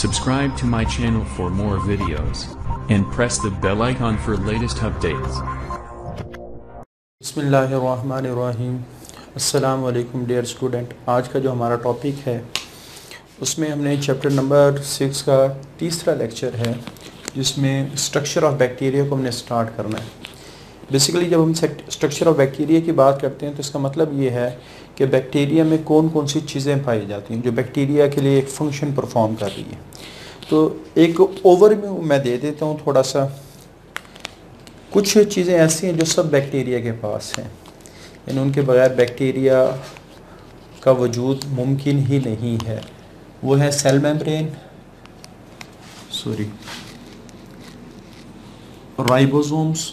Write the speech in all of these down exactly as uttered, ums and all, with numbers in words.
Subscribe to my channel for more videos and press the bell icon for latest updates. बिस्मिल्लाहिर्रहमानिर्रहीम। अस्सलाम वालेकुम dear student. आज का जो हमारा टॉपिक है उसमें हमने चैप्टर नंबर सिक्स का तीसरा लेक्चर है जिसमें स्ट्रक्चर ऑफ बैक्टीरिया को हमने स्टार्ट करना है। बेसिकली जब हम स्ट्रक्चर ऑफ बैक्टीरिया की बात करते हैं तो इसका मतलब ये है कि बैक्टीरिया में कौन कौन सी चीज़ें पाई जाती हैं जो बैक्टीरिया के लिए एक फंक्शन परफॉर्म कर रही है। तो एक ओवरव्यू मैं दे देता हूँ थोड़ा सा। कुछ चीज़ें ऐसी हैं जो सब बैक्टीरिया के पास हैं, यानी उनके बगैर बैक्टीरिया का वजूद मुमकिन ही नहीं है। वो है cell membrane, sorry ribosomes,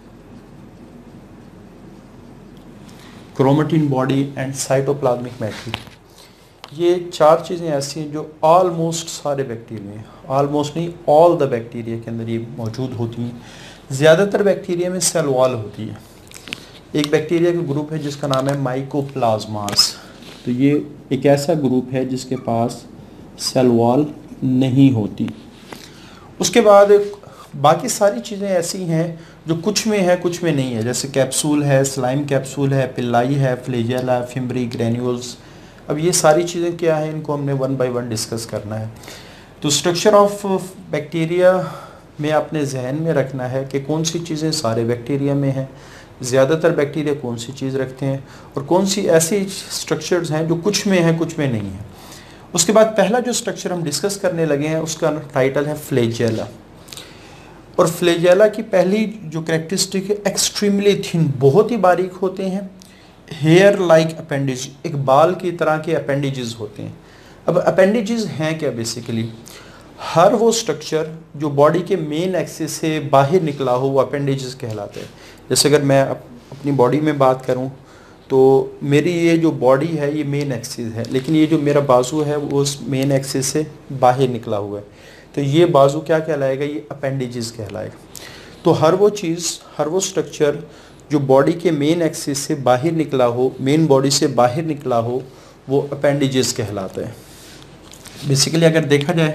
chromatin body and cytoplasmic matrix. ये चार चीज़ें ऐसी हैं जो ऑलमोस्ट सारे बैक्टीरिया में, ऑलमोस्ट नहीं ऑल द बैक्टीरिया के अंदर ये मौजूद होती हैं। ज़्यादातर बैक्टीरिया में सेल वॉल होती है। एक बैक्टीरिया का ग्रुप है जिसका नाम है माइकोप्लाज्मास। तो ये एक ऐसा ग्रुप है जिसके पास सेल वॉल नहीं होती। उसके बाद बाकी सारी चीज़ें ऐसी हैं जो कुछ में है कुछ में नहीं है, जैसे कैप्सूल है, स्लाइम कैप्सूल है, पिल्लाई है, फ्लैजेला, फिम्बरी, ग्रेन्यूल्स। अब ये सारी चीज़ें क्या हैं, इनको हमने वन बाय वन डिस्कस करना है। तो स्ट्रक्चर ऑफ बैक्टीरिया में अपने जहन में रखना है कि कौन सी चीज़ें सारे बैक्टीरिया में हैं, ज़्यादातर बैक्टीरिया कौन सी चीज़ रखते हैं और कौन सी ऐसी स्ट्रक्चर्स हैं जो कुछ में है कुछ में नहीं है। उसके बाद पहला जो स्ट्रक्चर हम डिस्कस करने लगे हैं उसका टाइटल है फ्लैजेला। और फ्लैजेला की पहली जो कैरेक्टरिस्टिक है एक्सट्रीमली थिन, बहुत ही बारीक होते हैं। हेयर लाइक अपेंडेज, एक बाल की तरह के अपेंडेजेस होते हैं। अब अपेंडेजेस हैं क्या? बेसिकली हर वो स्ट्रक्चर जो बॉडी के मेन एक्सिस से बाहर निकला हो वो अपेंडेजेस कहलाते हैं। जैसे अगर मैं अप, अपनी बॉडी में बात करूं तो मेरी ये जो बॉडी है ये मेन एक्सिस है, लेकिन ये जो मेरा बाजू है वो उस मेन एक्सिस से बाहर निकला हुआ है। तो ये बाजू क्या कहलाएगा? ये अपेंडेजेस कहलाएगा। तो हर वो चीज़, हर वो स्ट्रक्चर जो बॉडी के मेन एक्सिस से बाहर निकला हो, मेन बॉडी से बाहर निकला हो, वो अपेंडेजेस कहलाता है। बेसिकली अगर देखा जाए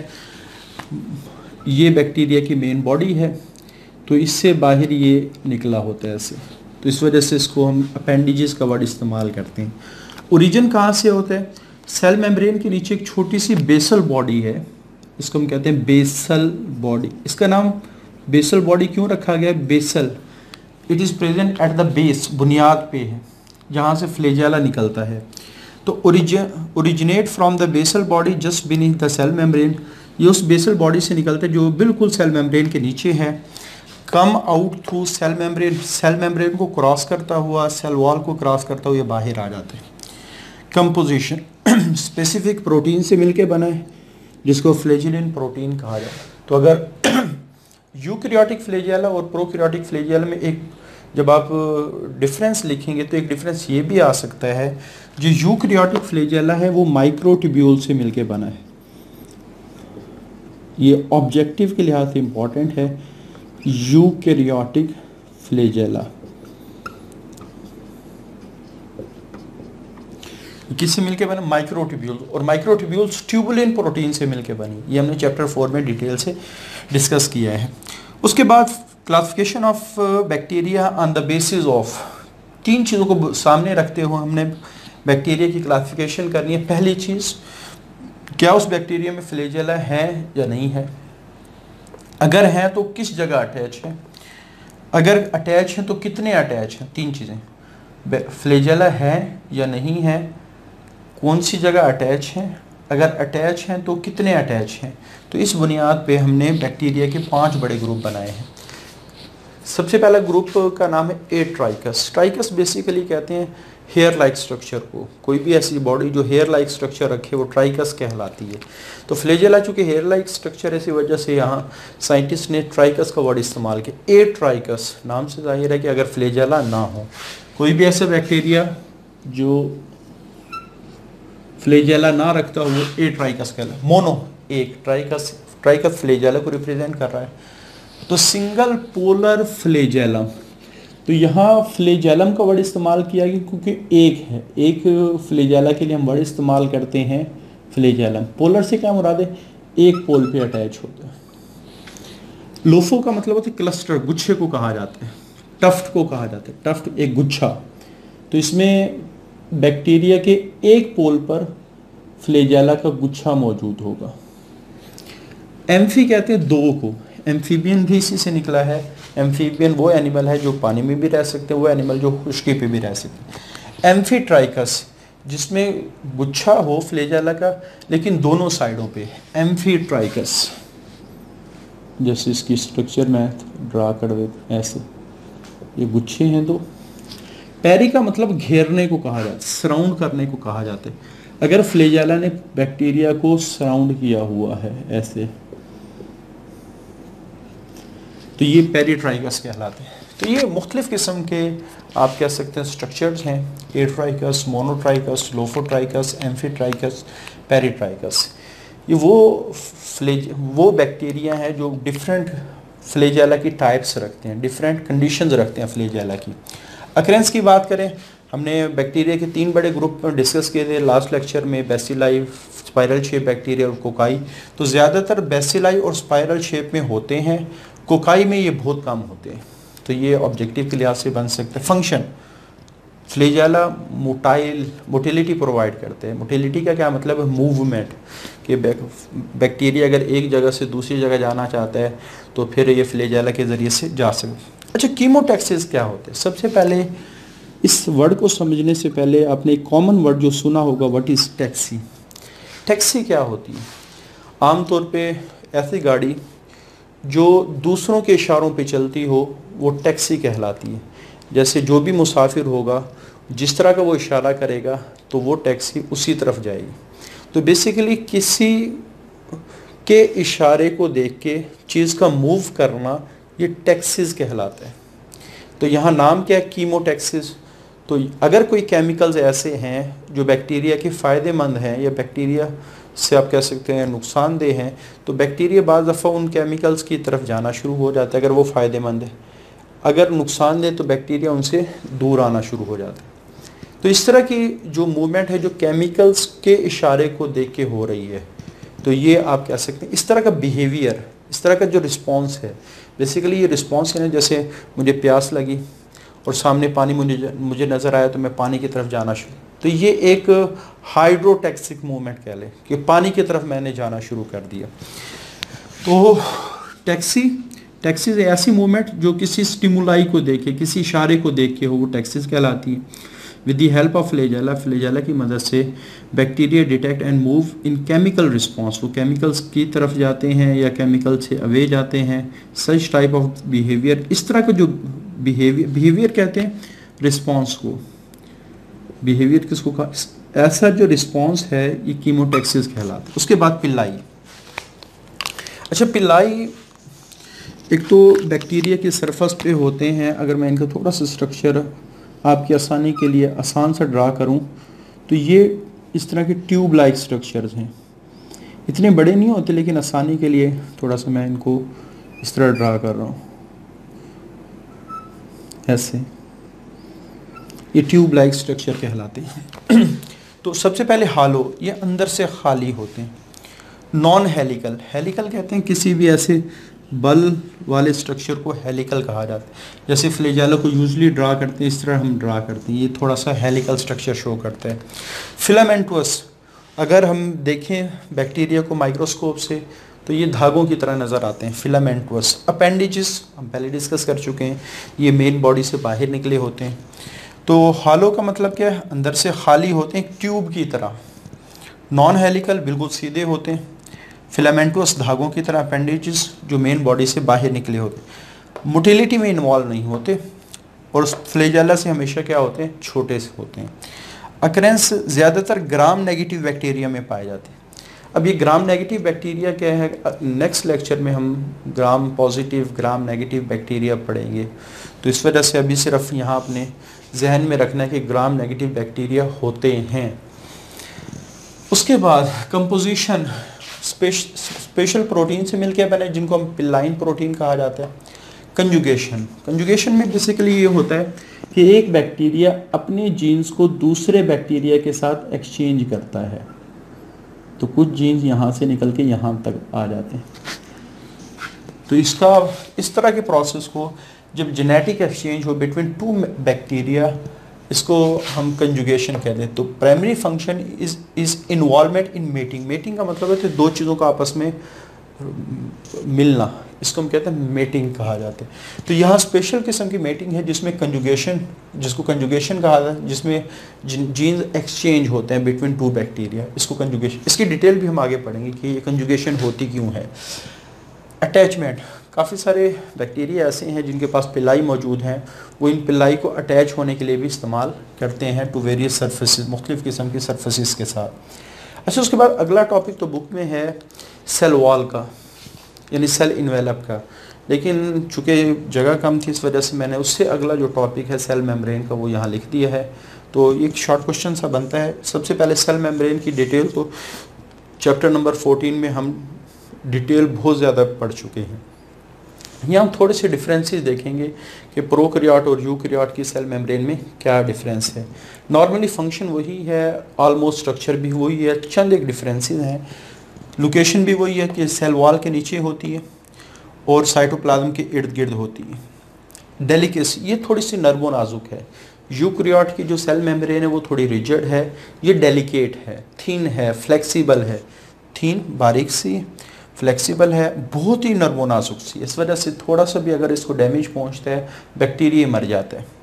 ये बैक्टीरिया की मेन बॉडी है तो इससे बाहर ये निकला होता है ऐसे, तो इस वजह से इसको हम अपेंडेजेस का वर्ड इस्तेमाल करते हैं। ओरिजिन कहाँ से होता है? सेल मेम्ब्रेन के नीचे एक छोटी सी बेसल बॉडी है, इसको हम कहते हैं बेसल बॉडी। इसका नाम बेसल बॉडी क्यों रखा गया है? Basal, it is present at the base, बुनियाद पे है जहाँ से फ्लैजेला निकलता है। तो origin originate from the basal body just beneath the cell membrane. ये उस बेसल बॉडी से निकलता है जो बिल्कुल सेल मेम्ब्रेन के नीचे है। Come out through cell membrane, cell membrane को क्रॉस करता हुआ, सेल वॉल को क्रॉस करता हुआ ये बाहर आ जाते हैं। कंपोजिशन स्पेसिफिक प्रोटीन से मिलके बना है जिसको फ्लैजेलिन प्रोटीन कहा जाए। तो अगर यूकैरियोटिक फ्लैजेला और प्रोकैरियोटिक फ्लैजेला में एक जब आप डिफरेंस लिखेंगे तो एक डिफरेंस ये भी आ सकता है, जो यूकैरियोटिक फ्लैजेला है वो माइक्रोट्यूब्यूल से मिलके बना है। ये ऑब्जेक्टिव के लिहाज से इम्पॉर्टेंट है। यूकैरियोटिक फ्लैजेला किससे मिलके बना? माइक्रोट्यूब्यूल। और माइक्रोट्यूब्यूल्स ट्यूबुलिन प्रोटीन से मिलके बनी। ये हमने चैप्टर फोर में डिटेल से डिस्कस किया है। उसके बाद classification of bacteria on the basis of, तीन चीज़ों को सामने रखते हुए हमने बैक्टीरिया की क्लासिफिकेशन करनी है। पहली चीज़, क्या उस बैक्टीरिया में फ्लैजेला है या नहीं है? अगर है तो किस जगह अटैच है? अगर अटैच है तो कितने अटैच हैं? तीन चीज़ें, फ्लैजेला है या नहीं है, कौन सी जगह अटैच है, अगर अटैच हैं तो कितने अटैच हैं। तो इस बुनियाद पे हमने बैक्टीरिया के पांच बड़े ग्रुप बनाए हैं। सबसे पहला ग्रुप का नाम है ए ट्राइकस। ट्राइकस बेसिकली कहते हैं हेयर लाइक स्ट्रक्चर को। कोई भी ऐसी बॉडी जो हेयर लाइक स्ट्रक्चर रखे वो ट्राइकस कहलाती है। तो फ्लैजेला चूँकि हेयर लाइक स्ट्रक्चर है, इसी वजह से यहाँ साइंटिस्ट ने ट्राइकस का वर्ड इस्तेमाल किया। ए ट्राइकस नाम से जाहिर है कि अगर फ्लैजेला ना हो, कोई भी ऐसा बैक्टीरिया जो फ्लैजेला ना रखता हो वो ए ट्राइकस कहलाता है। मोनो एक, ट्राइकस ट्राइकस फ्लैजेला को रिप्रेजेंट कर रहा है। तो सिंगल पोलर फ्लैजेलम, तो यहाँ फ्लैजेलम का वर्ड इस्तेमाल किया गया क्योंकि एक है, एक फ्लैजेला के लिए हम वर्ड इस्तेमाल करते हैं फ्लैजेलम। पोलर से क्या मुराद है? एक पोल पे अटैच होते हैं। लोफो का मतलब होता है क्लस्टर, गुच्छे को कहा जाता है। टफ्ट को कहा जाता है, टफ्ट एक गुच्छा। तो इसमें बैक्टीरिया के एक पोल पर फ्लैजेला का गुच्छा मौजूद होगा। एम्फी कहते हैं दो को, एम्फीबियन भी इसी से निकला है। एम्फीबियन वो एनिमल है जो पानी में भी रह सकते हैं, वो एनिमल जो खुश्की पे भी रह सकते हैं। एम्फीट्राइकस जिसमें गुच्छा हो फ्लैजेला का लेकिन दोनों साइडों पे, एम्फीट्राइकस। जैसे इसकी स्ट्रक्चर मैं ड्रा कर देता ऐसे, ये गुच्छे हैं दो। पेरी का मतलब घेरने को कहा जाता है, सराउंड करने को कहा जाता है। अगर फ्लैजेला ने बैक्टीरिया को सराउंड किया हुआ है ऐसे, तो ये पेरीट्राइकस कहलाते हैं। तो ये मुख्तलिफ़ किस्म के आप कह सकते हैं स्ट्रक्चर्स हैं, atrichous, monotrichous, lophotrichous, amphitrichous, peritrichous. ये वो फ्लेज वो बैक्टीरिया हैं जो डिफरेंट फ्लैजेला की टाइप्स रखते हैं, डिफरेंट कंडीशंस रखते हैं फ्लैजेला की। अक्रेंस की बात करें, हमने बैक्टीरिया के तीन बड़े ग्रुप डिस्कस किए थे लास्ट लेक्चर में, बेसिलाई, स्पाइरल शेप बैक्टीरिया और कोकाई। तो ज़्यादातर बेसिलाई और स्पाइरल शेप में होते हैं, कोकाई में ये बहुत कम होते हैं। तो ये ऑब्जेक्टिव के लिहाज से बन सकते हैं। Function, flagella motile motility provide करते हैं। मोटिलिटी का क्या मतलब है? मूवमेंट, कि बैक्टीरिया अगर एक जगह से दूसरी जगह जाना चाहता है तो फिर ये फ्लैजेला के ज़रिए से जा सकते। अच्छा, कीमोटैक्सिस क्या होते हैं? सबसे पहले इस वर्ड को समझने से पहले आपने एक कॉमन वर्ड जो सुना होगा, व्हाट इज़ टैक्सी। टैक्सी क्या होती है? आमतौर पे ऐसी गाड़ी जो दूसरों के इशारों पे चलती हो वो टैक्सी कहलाती है। जैसे जो भी मुसाफिर होगा जिस तरह का वो इशारा करेगा तो वो टैक्सी उसी तरफ जाएगी। तो बेसिकली किसी के इशारे को देख के चीज़ का मूव करना ये टैक्सीज कहलाता है। तो यहाँ नाम क्या है? कीमोटैक्सिस। तो अगर कोई केमिकल्स ऐसे हैं जो बैक्टीरिया के फ़ायदेमंद हैं या बैक्टीरिया से आप कह सकते हैं नुकसानदेह हैं, तो बैक्टीरिया बाज़ दफ़ा उन केमिकल्स की तरफ जाना शुरू हो जाता है अगर वो फ़ायदेमंद है। अगर नुकसानदेह तो बैक्टीरिया उनसे दूर आना शुरू हो जाता है। तो इस तरह की जो मूवमेंट है जो केमिकल्स के इशारे को देख के हो रही है, तो ये आप कह सकते हैं इस तरह का बिहेवियर, इस तरह का जो रिस्पॉन्स है। बेसिकली ये रिस्पॉन्स है ना, जैसे मुझे प्यास लगी और सामने पानी मुझे मुझे नज़र आया तो मैं पानी की तरफ जाना शुरू, तो ये एक हाइड्रोटैक्सिक मूवमेंट कह लें कि पानी की तरफ मैंने जाना शुरू कर दिया। तो टैक्सी टैक्सीज ऐसी मूवमेंट जो किसी स्टिमुलाई को देखे, किसी इशारे को देख के हो, वो टैक्सीज कहलाती है। With the help of flagella, flagella की मदद से bacteria detect and move in chemical response, वो केमिकल्स की तरफ जाते हैं या केमिकल से अवे जाते हैं। सच टाइप ऑफ बिहेवियर, इस तरह का जो बिहेवियर बिहेवियर कहते हैं रिस्पॉन्स को। बिहेवियर किसको कहा? ऐसा जो रिस्पॉन्स है ये कीमोटैक्सिस कहलाता है। उसके बाद पिल्लाई। अच्छा, पिल्लाई एक तो बैक्टीरिया के सरफेस पे होते हैं। अगर मैं इनका थोड़ा सा स्ट्रक्चर आपकी आसानी के लिए आसान सा ड्रा करूं तो ये इस तरह के ट्यूब लाइक स्ट्रक्चर्स हैं। इतने बड़े नहीं होते लेकिन आसानी के लिए थोड़ा सा मैं इनको इस तरह ड्रा कर रहा हूँ ऐसे। ये ट्यूब लाइक स्ट्रक्चर कहलाते हैं। तो सबसे पहले हालो, ये अंदर से खाली होते हैं। नॉन हेलिकल, हेलिकल कहते हैं किसी भी ऐसे बल वाले स्ट्रक्चर को हेलिकल कहा जाता है। जैसे फ्लैजेला को यूजुअली ड्रा करते हैं इस तरह हम ड्रा करते हैं, ये थोड़ा सा हेलिकल स्ट्रक्चर शो करता है। फिलामेंटस, अगर हम देखें बैक्टीरिया को माइक्रोस्कोप से तो ये धागों की तरह नज़र आते हैं, फिलामेंटस। अपेंडिजेस हम पहले डिस्कस कर चुके हैं, ये मेन बॉडी से बाहर निकले होते हैं। तो हालो का मतलब क्या है? अंदर से खाली होते हैं, ट्यूब की तरह। नॉन हेलिकल बिल्कुल सीधे होते हैं। फिलामेंटस धागों की तरह। अपेंडिजेस जो मेन बॉडी से बाहर निकले होते हैं, मोटिलिटी में इन्वॉल्व नहीं होते। और फ्लैजेला से हमेशा क्या होते हैं? छोटे से होते हैं। अक्रेंस ज़्यादातर ग्राम नेगेटिव बैक्टीरिया में पाए जाते हैं। अब ये ग्राम नेगेटिव बैक्टीरिया क्या है, नेक्स्ट लेक्चर में हम gram positive gram negative bacteria पढ़ेंगे। तो इस वजह से अभी सिर्फ यहाँ अपने जहन में रखना है कि ग्राम नेगेटिव बैक्टीरिया होते हैं। उसके बाद कंपोजिशन, स्पेशल प्रोटीन से मिलकर बने जिनको हम पिल्लाइन प्रोटीन कहा जाता है। कंजुगेशन, कंजुगेशन में बेसिकली ये होता है कि एक बैक्टीरिया अपने जीन्स को दूसरे बैक्टीरिया के साथ एक्सचेंज करता है। तो कुछ जीन्स यहाँ से निकल के यहाँ तक आ जाते हैं। तो इसका इस तरह के प्रोसेस को जब जेनेटिक एक्सचेंज हो बिटवीन टू बैक्टीरिया, इसको हम कंजुगेशन कहते हैं। तो primary function is is involvement in mating. Mating का मतलब है कि दो चीज़ों का आपस में मिलना, इसको हम कहते हैं मेटिंग कहा जाता है। तो यहाँ स्पेशल किस्म की मेटिंग है जिसमें कंजुगेशन, जिसको कंजुगेशन कहा जाता है, जिसमें जीन्स एक्सचेंज होते हैं बिटवीन टू बैक्टीरिया, इसको कंजुगेशन। इसकी डिटेल भी हम आगे पढ़ेंगे कि ये कंजुगेशन होती क्यों है। अटैचमेंट, काफ़ी सारे बैक्टीरिया ऐसे हैं जिनके पास पिलाई मौजूद हैं, वो इन पिलाई को अटैच होने के लिए भी इस्तेमाल करते हैं टू वेरियस सर्फेसिस, मुख्तलिफ़ किस्म की सर्फेसिस के साथ। अच्छा, उसके बाद अगला टॉपिक तो बुक में है सेल वॉल का, यानी सेल इन्वेलप का, लेकिन चूँकि जगह कम थी इस वजह से मैंने उससे अगला जो टॉपिक है सेल मेम्ब्रेन का वो यहाँ लिख दिया है। तो एक शॉर्ट क्वेश्चन सा बनता है। सबसे पहले सेल मेम्ब्रेन की डिटेल तो चैप्टर नंबर फोर्टीन में हम डिटेल बहुत ज़्यादा पढ़ चुके हैं। यहाँ हम थोड़े से डिफरेंसेस देखेंगे कि प्रोकैरियोट और यूकैरियोट की सेल मेम्ब्रेन में क्या डिफरेंस है। नॉर्मली फंक्शन वही है, ऑलमोस्ट स्ट्रक्चर भी वही है, चंद एक डिफरेंसेस हैं। लोकेशन भी वही है कि सेल वॉल के नीचे होती है और साइटोप्लाज्म के इर्द गिर्द होती है। डेलिकेसी, ये थोड़ी सी नर्म नाजुक है। यूकैरियोट की जो सेल मेम्ब्रेन है वो थोड़ी रिजिड है, ये डेलिकेट है, थिन है, फ्लेक्सिबल है, थिन बारीक सी, फ्लेक्सिबल है, बहुत ही नर्म नाजुक सी। इस वजह से थोड़ा सा भी अगर इसको डैमेज पहुंचता है बैक्टीरिया मर जाता है।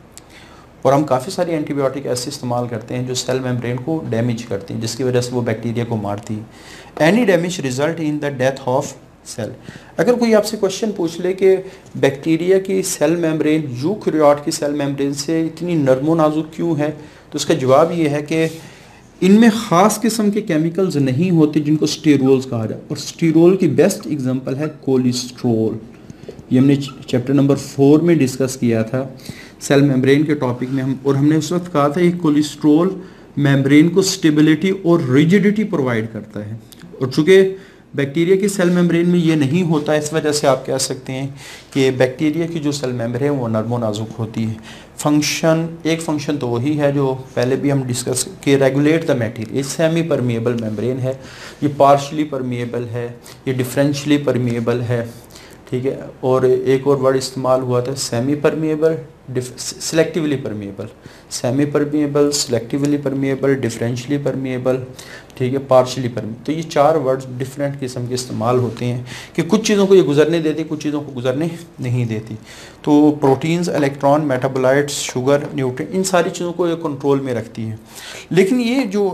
और हम काफ़ी सारी एंटीबायोटिक ऐसे इस्तेमाल करते हैं जो सेल मेम्ब्रेन को डैमेज करती हैं, जिसकी वजह से वो बैक्टीरिया को मारती है। Any damage result in the death of cell. अगर कोई आपसे क्वेश्चन पूछ ले कि बैक्टीरिया की सेल मेम्ब्रेन यूकैरियोट की सेल मेम्ब्रेन से इतनी नर्म नाजुक क्यों है, तो उसका जवाब ये है कि इनमें ख़ास किस्म के केमिकल्स नहीं होते जिनको स्टीरोल्स कहा जाए, और स्टीरोल की बेस्ट एग्जांपल है कोलेस्ट्रॉल। ये हमने चैप्टर नंबर फोर में डिस्कस किया था सेल मेम्ब्रेन के टॉपिक में हम, और हमने उस वक्त कहा था ये कोलेस्ट्रॉल मेम्ब्रेन को स्टेबिलिटी और रिजिडिटी प्रोवाइड करता है, और चूँकि बैक्टीरिया की सेल मेम्ब्रेन में ये नहीं होता, इस वजह से आप कह सकते हैं कि बैक्टीरिया की जो सेल मेम्ब्रेन है वो नर्म नाजुक होती है। फंक्शन, एक फंक्शन तो वही है जो पहले भी हम डिस्कस कि रेगुलेट द मटेरियल। ये सेमी परमिएबल मेम्ब्रेन है, ये पार्शली परमिएबल है, ये डिफरेंशियली परमिएबल है, ठीक है। और एक और वर्ड इस्तेमाल हुआ था semi permeable, selectively permeable, semi permeable, selectively permeable, differentially permeable, ठीक है, पार्शली परमिएबल। तो ये चार वर्ड्स डिफरेंट किस्म के इस्तेमाल होते हैं कि कुछ चीज़ों को ये गुजरने देती, कुछ चीज़ों को गुजरने नहीं देती। तो proteins, electron, metabolites, sugar, nutrient, इन सारी चीज़ों को ये कंट्रोल में रखती है। लेकिन ये जो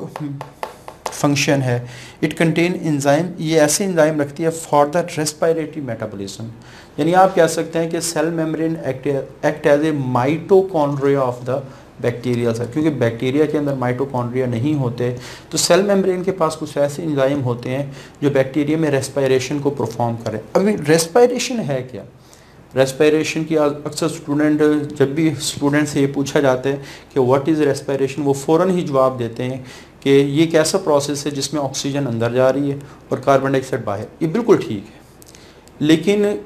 फंक्शन है, इट कंटेन एंजाइम, ये ऐसे एंजाइम रखती है फॉर द रेस्पिरेटरी मेटाबॉलिज्म। यानी आप कह सकते हैं कि cell membrane act act as a mitochondria of the bacteria cell, क्योंकि बैक्टीरिया के अंदर माइटोकॉन्ड्रिया नहीं होते, तो सेल मेम्ब्रेन के पास कुछ ऐसे एंजाइम होते हैं जो बैक्टीरिया में रेस्पिरेशन को परफॉर्म करें। अभी रेस्पिरेशन है क्या? रेस्पिरेशन की अक्सर स्टूडेंट, जब भी स्टूडेंट से ये पूछा जाता है कि व्हाट इज़ रेस्पिरेशन, वो फ़ौरन ही जवाब देते हैं कि ये एक ऐसा प्रोसेस है जिसमें ऑक्सीजन अंदर जा रही है और कार्बन डाइऑक्साइड बाहर। ये बिल्कुल ठीक है, लेकिन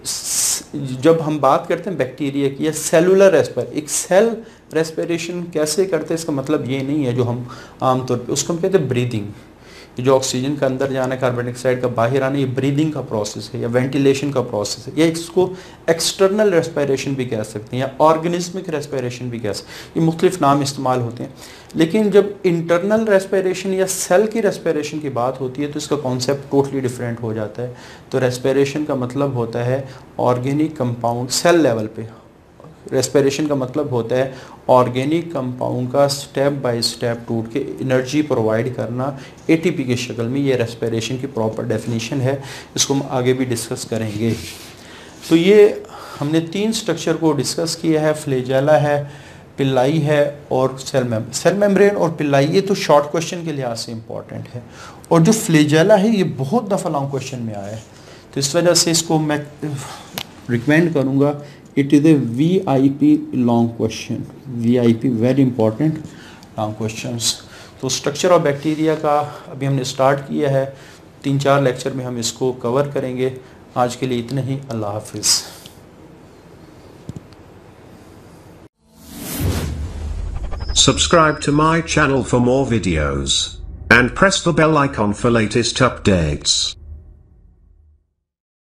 जब हम बात करते हैं बैक्टीरिया की या सेलुलर रेस्पिर, एक सेल रेस्पिरेशन कैसे करते हैं, इसका मतलब ये नहीं है जो हम आमतौर पे उसको हम कहते हैं ब्रीदिंग। ये जो ऑक्सीजन का अंदर जाना है, कार्बन डाइऑक्साइड का बाहर आना, ये ब्रीदिंग का प्रोसेस है या वेंटिलेशन का प्रोसेस है, या इसको एक्सटर्नल रेस्पिरेशन भी कह सकते हैं या ऑर्गेनिज्मिक रेस्पिरेशन भी कह सकते हैं। ये मुख्तलिफ नाम इस्तेमाल होते हैं। लेकिन जब इंटरनल रेस्पिरेशन या सेल की रेस्पिरेशन की बात होती है तो इसका कॉन्सेप्ट टोटली डिफरेंट हो जाता है। तो रेस्पिरेशन का मतलब होता है ऑर्गेनिक कंपाउंड, सेल लेवल पे रेस्पिरेशन का मतलब होता है ऑर्गेनिक कंपाउंड का स्टेप बाय स्टेप टूट के एनर्जी प्रोवाइड करना एटीपी की शक्ल में। ये रेस्पिरेशन की प्रॉपर डेफिनेशन है, इसको हम आगे भी डिस्कस करेंगे। तो ये हमने तीन स्ट्रक्चर को डिस्कस किया है, फ्लैजेला है, पिल्लाई है और सेल मेम्ब्रेन। सेल मेम्ब्रेन और पिल्लाई ये तो शॉर्ट क्वेश्चन के लिहाज से इम्पॉर्टेंट है, और जो फ्लैजेला है ये बहुत दफ़ा लॉन्ग क्वेश्चन में आया है, तो इस वजह से इसको मैं रिकमेंड करूँगा। It is a V I P long question, V I P very important long questions. तो स्ट्रक्चर ऑफ बैक्टीरिया का अभी हमने स्टार्ट किया है, तीन चार लेक्चर में हम इसको कवर करेंगे। आज के लिए इतना ही, अल्लाह हाफिज़। Subscribe to my channel for more videos. and press the bell icon for latest updates.